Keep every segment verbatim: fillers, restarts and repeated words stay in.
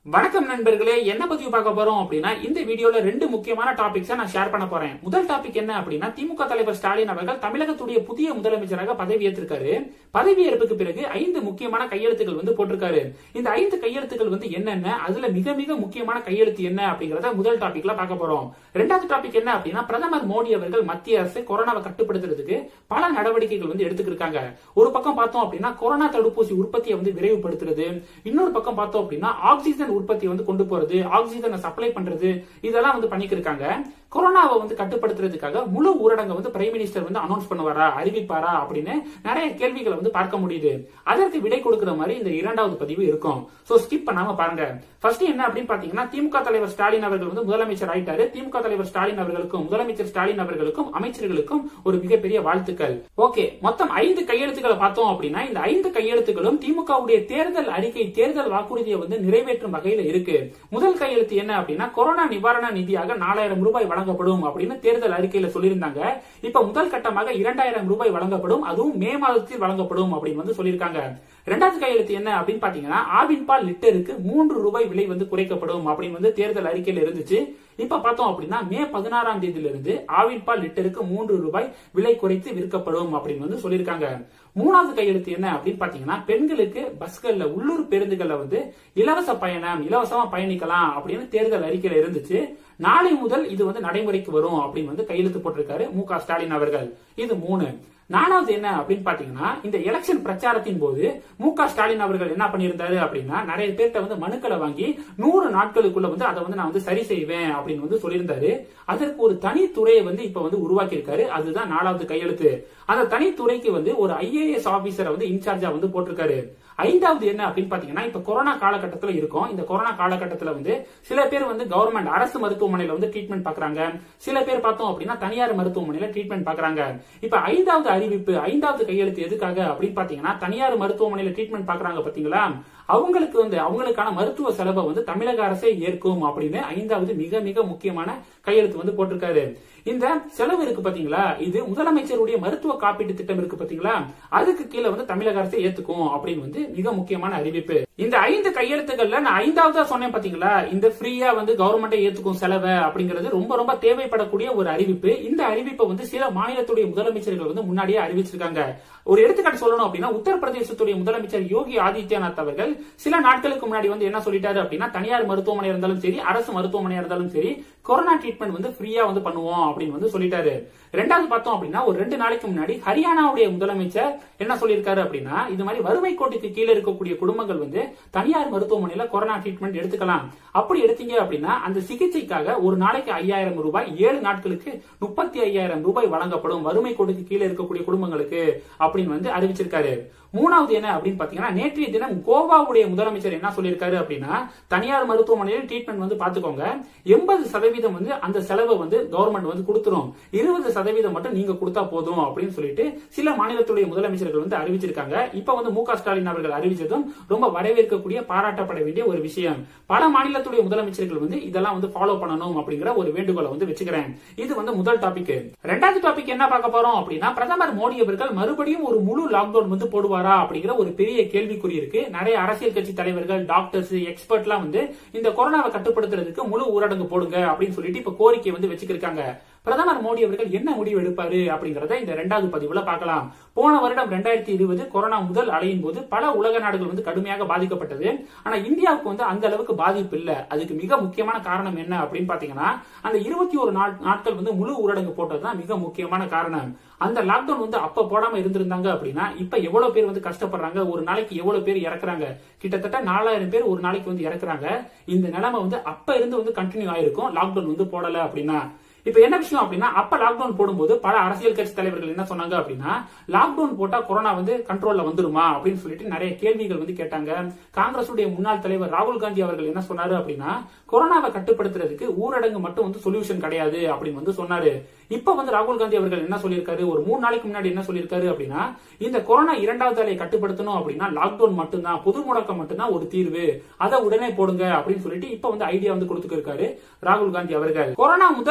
வணக்கம் நண்பர்களே, என்ன பதிவு பார்க்க போறோம் அப்படின்னா இந்த வீடியோல ரெண்டு முக்கியமான டாபிக்ஸை நான் ஷேர் பண்ண போறேன். முதல் டாபிக் என்ன அப்படின்னா, திமுக தலைவர் ஸ்டாலின் அவர்கள் தமிழகத்துடைய புதிய முதலமைச்சராக பதவியேற்றிருக்காரு. பதவியேற்புக்கு பிறகு ஐந்து முக்கியமான கையெழுத்துக்கள் வந்து போட்டிருக்காரு. இந்த ஐந்து கையெழுத்துக்கள் வந்து என்னென்ன, அதுல மிக மிக முக்கியமான கையெழுத்து என்ன அப்படிங்கறத முதல் டாபிக்ல பார்க்க போறோம். ரெண்டாவது டாபிக் என்ன அப்படின்னா, பிரதமர் மோடி அவர்கள் மத்திய அரசு கொரோனாவை கட்டுப்படுத்துறதுக்கு பல நடவடிக்கைகள் வந்து எடுத்துக்கிருக்காங்க. ஒரு பக்கம் பார்த்தோம் அப்படின்னா கொரோனா தடுப்பூசி உற்பத்தியை வந்து விரைவுபடுத்துறது, இன்னொரு பக்கம் பார்த்தோம் அப்படின்னா ஆக்சிஜன் உற்பத்தி வந்து கொண்டு போறது, ஆக்சிஜனை சப்ளை பண்றது, இதெல்லாம் வந்து பண்ணிட்டு இருக்காங்க. கொரோனாவை வந்து கட்டுப்படுத்துறதுக்காக முழு ஊரடங்கு வந்து பிரைம் மினிஸ்டர் வந்து அனௌன்ஸ் பண்ணுவாரா, அறிவிப்பாரா அப்படின்னு நிறைய கேள்விகளை வந்து பார்க்க முடியுது. அதற்கு விடை கொடுக்கிற மாதிரி இந்த இரண்டாவது பதிவு இருக்கும். சோ ஸ்கிப் பண்ணாம பாருங்க. ஃபர்ஸ்ட் என்ன அப்படின்னு பாத்தீங்கன்னா, திமுக தலைவர் ஸ்டாலின் அவர்கள் வந்து முதலமைச்சர் ஆயிட்டாரு. திமுக தலைவர் ஸ்டாலின் அவர்களுக்கும் முதலமைச்சர் ஸ்டாலின் அவர்களுக்கும் அமைச்சர்களுக்கும் ஒரு மிகப்பெரிய வாழ்த்துக்கள். ஓகே, மொத்தம் ஐந்து கையெழுத்துக்களை பார்த்தோம் அப்படின்னா, இந்த ஐந்து கையெழுத்துக்களும் திமுகவுடைய தேர்தல் அறிக்கை, தேர்தல் வாக்குறுதியை வந்து நிறைவேற்றும் வகையில இருக்கு. முதல் கையெழுத்து என்ன அப்படின்னா, கொரோனா நிவாரண நிதியாக நாலாயிரம் ரூபாய் வழங்கப்படும் அப்படின்னு தேர்தல் அறிக்கையில சொல்லியிருந்தாங்க. இப்ப முதல் கட்டமாக இரண்டாயிரம் ரூபாய் வழங்கப்படும், அதுவும் மே மாதத்தில் வழங்கப்படும் அப்படின்னு வந்து சொல்லியிருக்காங்க. இரண்டாவது கையெழுத்து என்ன அப்படின்னு பாத்தீங்கன்னா, ஆவின் பால் லிட்டருக்கு மூன்று ரூபாய் விலை வந்து குறைக்கப்படும் அப்படின்னு வந்து தேர்தல் அறிக்கையில இருந்துச்சு. இப்ப பார்த்தோம் அப்படின்னா, மே பதினாறாம் தேதியில இருந்து ஆவின் பால் லிட்டருக்கு மூன்று ரூபாய் விலை குறைத்து விற்கப்படும் அப்படின்னு வந்து சொல்லியிருக்காங்க. மூணாவது கையெழுத்து என்ன அப்படின்னு பாத்தீங்கன்னா, பெண்களுக்கு பஸ்கள்ல, உள்ளூர் பேருந்துகள்ல வந்து இலவச பயணம், இலவசமா பயணிக்கலாம் அப்படின்னு தேர்தல் அறிக்கையில இருந்துச்சு. நாளை முதல் இது வந்து நடைமுறைக்கு வரும் அப்படின்னு வந்து கையெழுத்து போட்டிருக்காரு மு க ஸ்டாலின் அவர்கள். இது மூணு. நாலாவது என்ன அப்படின்னு பாத்தீங்கன்னா, இந்த எலெக்ஷன் பிரச்சாரத்தின் போது மு க ஸ்டாலின் அவர்கள் என்ன பண்ணியிருந்தாரு அப்படின்னா, நிறைய பேர்ட்ட வந்து மனுக்களை வாங்கி நூறு நாட்களுக்குள்ள வந்து அதை வந்து நான் வந்து சரி செய்வேன் அப்படின்னு வந்து சொல்லியிருந்தாரு. அதற்கு ஒரு தனித்துறையை வந்து இப்ப வந்து உருவாக்கி இருக்காரு. அதுதான் நாலாவது கையெழுத்து. அந்த தனித்துறைக்கு வந்து ஒரு ஐ ஏ எஸ் ஆபீசரை வந்து இன்சார்ஜா வந்து போட்டிருக்காரு. ஐந்தாவது என்ன அப்படின்னு பாத்தீங்கன்னா, இப்ப கொரோனா காலகட்டத்துல இருக்கும். இந்த கொரோனா காலகட்டத்துல வந்து சில பேர் வந்து கவர்மெண்ட் அரசு மருத்துவமனையில வந்து ட்ரீட்மெண்ட் பாக்குறாங்க, சில பேர் பார்த்தோம் அப்படின்னா தனியார் மருத்துவமனையில ட்ரீட்மெண்ட் பாக்குறாங்க. இப்ப ஐந்தாவது அறிவிப்பு, ஐந்தாவது கையெழுத்து எதுக்காக அப்படின்னு பாத்தீங்கன்னா, தனியார் மருத்துவமனையில ட்ரீட்மெண்ட் பாக்குறாங்க பாத்தீங்களா, அவங்களுக்கு வந்து அவங்களுக்கான மருத்துவ செலவை வந்து தமிழக அரசே ஏற்கும் அப்படின்னு ஐந்தாவது மிக மிக முக்கியமான கையெழுத்து வந்து போட்டிருக்காரு. இந்த செலவு இருக்கு பாத்தீங்களா, இது முதலமைச்சருடைய மருத்துவ காப்பீட்டு திட்டம் இருக்கு பாத்தீங்களா, அதுக்கு கீழே வந்து தமிழக அரசே ஏத்துக்கும் அப்படின்னு வந்து மிக முக்கியமான அறிவிப்பு. இந்த ஐந்து கையெழுத்துக்கள்ல நான் ஐந்தாவதா சொன்னேன் பாத்தீங்களா, இந்த ஃப்ரீயா வந்து கவர்மெண்டே ஏத்துக்கும் செலவை அப்படிங்கிறது ரொம்ப ரொம்ப தேவைப்படக்கூடிய ஒரு அறிவிப்பு. இந்த அறிவிப்பை வந்து சில மாநிலத்துடைய முதலமைச்சர்கள் வந்து முன்னாடியே அறிவிச்சிருக்காங்க. ஒரு எடுத்துக்காட்டு சொல்லணும் அப்படின்னா, உத்தரப்பிரதேசத்துடைய முதலமைச்சர் யோகி ஆதித்யநாத் அவர்கள் சில நாட்களுக்கு முன்னாடி வந்து என்ன சொல்லிட்டாரு அப்படின்னா, தனியார் மருத்துவமனை இருந்தாலும் சரி, அரசு மருத்துவமனை இருந்தாலும் சரி, கொரோனா ட்ரீட்மெண்ட் வந்து ஃப்ரீயா வந்து பண்ணுவோம் அப்படின்னு வந்து சொல்லிட்டாரு. ரெண்டாவது பார்த்தோம் அப்படின்னா, ஒரு ரெண்டு நாளைக்கு முன்னாடி ஹரியானாவுடைய முதலமைச்சர் என்ன சொல்லியிருக்காரு அப்படின்னா, இது மாதிரி வறுமை கோட்டுக்கு கீழே இருக்கக்கூடிய குடும்பங்கள் வந்து தனியார் மருத்துவமனையில கொரோனா ட்ரீட்மெண்ட் எடுத்துக்கலாம். அப்படி எடுத்தீங்க அப்படின்னா அந்த சிகிச்சைக்காக ஒரு நாளைக்கு ஐயாயிரம் ரூபாய், ஏழு நாட்களுக்கு முப்பத்தி ஐயாயிரம் ரூபாய் வழங்கப்படும் வறுமை கோட்டுக்கு கீழே இருக்கக்கூடிய குடும்பங்களுக்கு அப்படின்னு வந்து அறிவிச்சிருக்காரு. மூணாவது என்ன அப்படின்னு பாத்தீங்கன்னா, நேற்றைய தினம் கோவாவுடைய முதலமைச்சர் என்ன சொல்லியிருக்காரு அப்படின்னா, தனியார் மருத்துவமனையில் ட்ரீட்மெண்ட் வந்து பாத்துக்கோங்க, எண்பது சதவீதம் வந்து அந்த செலவை வந்து கவர்மெண்ட் வந்து கொடுத்துரும், இருபது சதவீதம் மட்டும் நீங்க கொடுத்தா போதும் அப்படின்னு சொல்லிட்டு சில மாநிலத்துடைய முதலமைச்சர்கள் வந்து அறிவிச்சிருக்காங்க. இப்ப வந்து மு க ஸ்டாலின் அவர்கள் அறிவிச்சதும் ரொம்ப வரவேற்கக்கூடிய, பாராட்டப்பட வேண்டிய ஒரு விஷயம். பல மாநிலத்துடைய முதலமைச்சர்கள் வந்து இதெல்லாம் வந்து ஃபாலோ பண்ணணும் அப்படிங்கிற ஒரு வேண்டுகோளை வந்து வச்சுக்கிறேன். இது வந்து முதல் டாபிக். ரெண்டாவது டாபிக் என்ன பார்க்க போறோம் அப்படின்னா, பிரதமர் மோடி அவர்கள் மறுபடியும் ஒரு முழு லாக்டவுன் வந்து போடுவாரா அப்படிங்கிற ஒரு பெரிய கேள்விக்குறி இருக்கு. நிறைய அரசியல் கட்சி தலைவர்கள், டாக்டர்ஸ், எக்ஸ்பர்ட் எல்லாம் வந்து இந்த கொரோனாவை கட்டுப்படுத்துறதுக்கு முழு ஊரடங்கு போடுங்க அப்படின்னு சொல்லிட்டு இப்ப கோரிக்கை வந்து வச்சுக்கிருக்காங்க. பிரதமர் மோடி அவர்கள் என்ன முடிவு எடுப்பாரு அப்படிங்கறத இந்த இரண்டாவது பதிவுல பார்க்கலாம். போன வருடம் இரண்டாயிரத்தி இருபது கொரோனா முதல் அலையின் போது பல உலக நாடுகள் வந்து கடுமையாக பாதிக்கப்பட்டது. ஆனா இந்தியாவுக்கு வந்து அந்த அளவுக்கு பாதிப்பு இல்ல. அதுக்கு மிக முக்கியமான காரணம் என்ன அப்படின்னு பாத்தீங்கன்னா, அந்த இருபத்தி ஒரு நாட்கள் வந்து முழு ஊரடங்கு போட்டதுதான் மிக முக்கியமான காரணம். அந்த லாக்டவுன் வந்து அப்ப போடாம இருந்திருந்தாங்க அப்படின்னா இப்ப எவ்வளவு பேர் வந்து கஷ்டப்படுறாங்க, ஒரு நாளைக்கு எவ்வளவு பேர் இறக்குறாங்க, கிட்டத்தட்ட நாலாயிரம் பேர் ஒரு நாளைக்கு வந்து இறக்குறாங்க. இந்த நிலைமை வந்து அப்ப இருந்து வந்து கண்டினியூ ஆயிருக்கும் லாக்டவுன் வந்து போடல அப்படின்னா. இப்ப என்ன விஷயம் அப்படின்னா, அப்ப லாக்டவுன் போடும்போது பல அரசியல் கட்சி தலைவர்கள் என்ன சொன்னாங்க அப்படின்னா, லாக்டவுன் போட்டா கொரோனா வந்து கண்ட்ரோல்ல வந்துருமா அப்படின்னு சொல்லிட்டு நிறைய கேள்விகள் வந்து கேட்டாங்க. காங்கிரசுடைய முன்னாள் தலைவர் ராகுல் காந்தி அவர்கள் என்ன சொன்னாரு அப்படின்னா, கொரோனாவை கட்டுப்படுத்துறதுக்கு ஊரடங்கு மட்டும் வந்து சொல்யூஷன் கிடையாது அப்படின்னு வந்து சொன்னாரு. இப்ப வந்து ராகுல் காந்தி அவர்கள் என்ன சொல்லியிருக்காரு, ஒரு மூணு நாளைக்கு முன்னாடி என்ன சொல்லியிருக்காரு அப்படின்னா, இந்த கொரோனா இரண்டாவது அலையை கட்டுப்படுத்தணும் அப்படின்னா லாக்டவுன் மட்டும்தான், பொது முடக்கம் மட்டும்தான் ஒரு தீர்வு, அதை உடனே போடுங்க அப்படின்னு சொல்லிட்டு இப்ப வந்து ஐடியா வந்து கொடுத்துருக்காரு ராகுல் காந்தி அவர்கள். கொரோனா முதல் அலையின்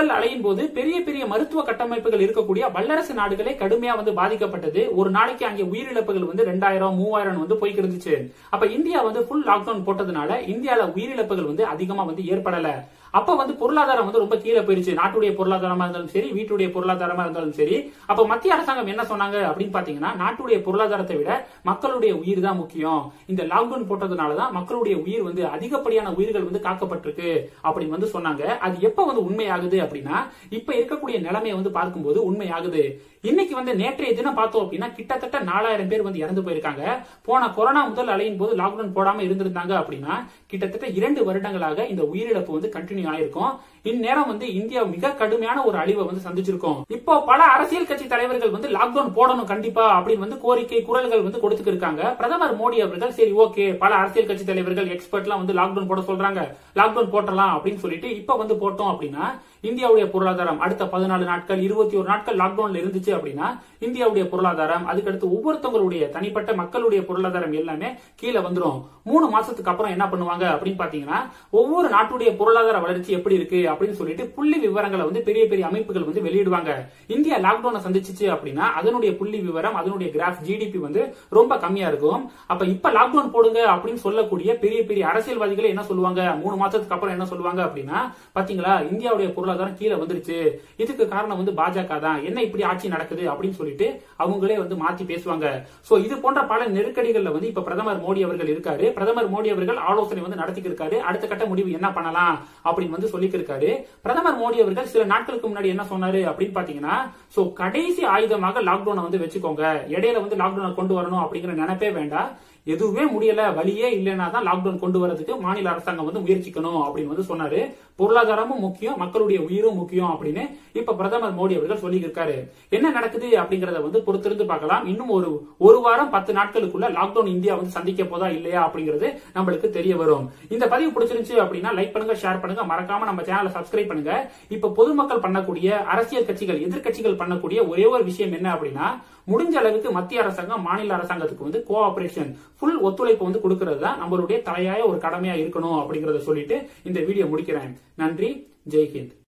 அலையின் போது பெரிய பெரிய மருத்துவ கட்டமைப்புகள் இருக்கக்கூடிய வல்லரசு நாடுகளே கடுமையா வந்து பாதிக்கப்பட்டது. ஒரு நாளைக்கு அங்கே உயிரிழப்புகள் வந்து ரெண்டாயிரம் மூவாயிரம் வந்து போய்க்கு இருந்துச்சு. அப்ப இந்தியா வந்து ஃபுல் லாக்டவுன் போட்டதுனால இந்தியால உயிரிழப்புகள் வந்து அதிகமா வந்து ஏற்படல. அப்ப வந்து பொருளாதாரம் வந்து ரொம்ப கீழே போயிருச்சு. நாட்டுடைய பொருளாதாரமா இருந்தாலும் சரி, வீட்டுடைய பொருளாதாரமா இருந்தாலும் சரி. அப்ப மத்திய அரசாங்கம் என்ன சொன்னாங்க அப்படின்னு பாத்தீங்கன்னா, நாட்டுடைய பொருளாதாரத்தை விட மக்களுடைய உயிர் தான் முக்கியம். இந்த லாக்டவுன் போட்டதுனாலதான் மக்களுடைய உயிர் வந்து அதிகப்படியான உயிர்கள் வந்து காக்கப்பட்டிருக்கு அப்படின்னு வந்து சொன்னாங்க. அது எப்ப வந்து உண்மையாகுது அப்படின்னா, இப்ப இருக்கக்கூடிய நிலைமையை வந்து பார்க்கும்போது உண்மையாகுது. இன்னைக்கு வந்து நேற்றைய தினம் பார்த்தோம் அப்படின்னா கிட்டத்தட்ட நாலாயிரம் பேர் வந்து இறந்து போயிருக்காங்க. போன கொரோனா முதல் அலையின் போது லாக்டவுன் போடாம இருந்திருந்தாங்க அப்படின்னா கிட்டத்தட்ட இரண்டு வருடங்களாக இந்த உயிரிழப்பு வந்து கண்டினியூ ஆயிருக்கும். இந்நேரம் வந்து இந்தியா மிக கடுமையான ஒரு அழிவை வந்து சந்திச்சிருக்கும். இப்போ பல அரசியல் கட்சி தலைவர்கள் வந்து லாக்டவுன் போடணும் கண்டிப்பா அப்படின்னு வந்து கோரிக்கை குரல்கள் வந்து கொடுத்துட்டு இருக்காங்க. பிரதமர் மோடி அவர்கள் சரி ஓகே, பல அரசியல் கட்சி தலைவர்கள் எக்ஸ்பர்ட் எல்லாம் வந்து லாக்டவுன் போட சொல்றாங்க, லாக்டவுன் போட்டலாம் அப்படின்னு சொல்லிட்டு இப்ப வந்து போட்டோம் அப்படின்னா இந்தியாவுடைய பொருளாதாரம் அடுத்த பதினாலு நாட்கள் இருபத்தி ஒரு நாட்கள் லாக்டவுன்ல இருந்துச்சு அப்படின்னா இந்தியாவுடைய பொருளாதாரம் அதுக்கடுத்து ஒவ்வொருத்தவங்களுடைய தனிப்பட்ட மக்களுடைய பொருளாதாரம் எல்லாமே கீழே வந்துடும். மூணு மாசத்துக்கு அப்புறம் என்ன பண்ணுவாங்க அப்படின்னு பாத்தீங்கன்னா, ஒவ்வொரு நாட்டுடைய பொருளாதார வளர்ச்சி எப்படி இருக்கு அப்படின்னு சொல்லிட்டு புள்ளி விவரங்களை வந்து பெரிய பெரிய அமைப்புகள் வந்து வெளியிடுவாங்க. இந்தியா லாக்டவுனை சந்திச்சிச்சு அப்படின்னா அதனுடைய புள்ளி விவரம் அதனுடைய கிராஃப் ஜிடிபி வந்து ரொம்ப கம்மியா இருக்கும். அப்ப இப்ப லாக்டவுன் போடுங்க அப்படின்னு சொல்லக்கூடிய பெரிய பெரிய அரசியல்வாதிகளே என்ன சொல்லுவாங்க, மூணு மாசத்துக்கு அப்புறம் என்ன சொல்லுவாங்க அப்படின்னா, பாத்தீங்களா இந்தியாவுடைய பொருளாதாரம் கீழே வந்துருச்சு, இதுக்கு காரணம் வந்து பாஜக தான், என்ன இப்படி ஆட்சி நடக்குது அப்படின்னு சொல்லிட்டு அவங்களே வந்து மாத்தி பேசுவாங்க. சோ இது போன்ற பல நெருக்கடிகள்ல வந்து இப்ப பிரதமர் மோடி அவர்கள் இருக்காரு. பிரதமர் மோடி அவர்கள் ஆலோசனை வந்து நடத்தி இருக்காரு. அடுத்த கட்ட முடிவு என்ன பண்ணலாம் அப்படின்னு வந்து சொல்லி இருக்காரு. பிரதமர் மோடி அவர்கள் சில நாட்களுக்கு முன்னாடி என்ன சொன்னாரு அப்படின்னு பாத்தீங்கன்னா, சோ கடைசி ஆயுதமாக லாக்டவுனை வந்து வச்சுக்கோங்க, இடையில வந்து லாக்டவுனை கொண்டு வரணும் அப்படிங்கிற நினைப்பே வேண்டாம், எதுவுமே முடியல வழியே இல்லைன்னா தான் லாக்டவுன் கொண்டு வரதுக்கு மாநில அரசாங்கம் வந்து முயற்சிக்கணும் அப்படின்னு வந்து சொன்னாரு. பொருளாதாரமும் முக்கியம், மக்களுடைய உயிரும் முக்கியம் அப்படின்னு இப்ப பிரதமர் மோடி அவர்கள் சொல்லி இருக்காரு. என்ன நடக்குது அப்படிங்கறத வந்து பொறுத்திருந்து பார்க்கலாம். இன்னும் ஒரு ஒரு வாரம் பத்து நாட்களுக்குள்ள லாக்டவுன் இந்தியா வந்து சந்திக்க போதா இல்லையா அப்படிங்கிறது நம்மளுக்கு தெரிய வரும். இந்த பதிவு பிடிச்சிருந்துச்சு அப்படின்னா லைக் பண்ணுங்க, ஷேர் பண்ணுங்க, மறக்காம நம்ம சேனலை சப்ஸ்கிரைப் பண்ணுங்க. இப்ப பொதுமக்கள் பண்ணக்கூடிய அரசியல் கட்சிகள் எதிர்கட்சிகள் பண்ணக்கூடிய ஒரே ஒரு விஷயம் என்ன அப்படின்னா, முடிஞ்ச அளவுக்கு மத்திய அரசாங்கம் மாநில அரசாங்கத்துக்கு வந்து கோஆபரேஷன் ஃபுல் ஒத்துழைப்பு வந்து கொடுக்கிறது தான் நம்மளுடைய தலையாய ஒரு கடமையா இருக்கணும் அப்படிங்கறத சொல்லிட்டு இந்த வீடியோ முடிக்கிறேன். நன்றி, ஜெய்ஹிந்த்.